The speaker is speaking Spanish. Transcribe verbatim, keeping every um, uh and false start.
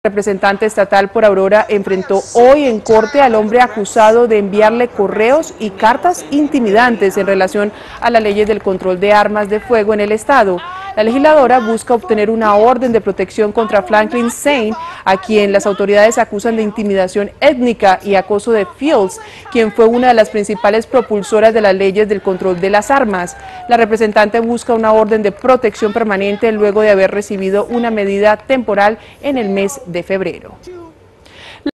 representante estatal por Aurora enfrentó hoy en corte al hombre acusado de enviarle correos y cartas intimidantes en relación a las leyes del control de armas de fuego en el estado. La legisladora busca obtener una orden de protección contra Franklin Sain, a quien las autoridades acusan de intimidación étnica y acoso de Fields, quien fue una de las principales propulsoras de las leyes del control de las armas. La representante busca una orden de protección permanente luego de haber recibido una medida temporal en el mes de febrero.